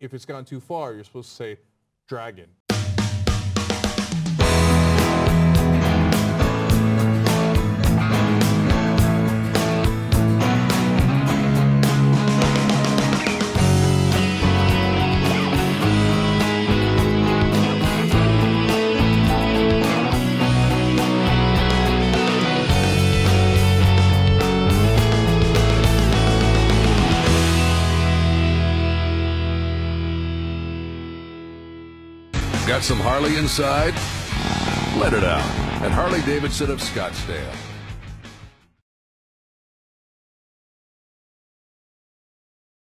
If it's gone too far, you're supposed to say dragon. Got some Harley inside? Let it out at Harley-Davidson of Scottsdale.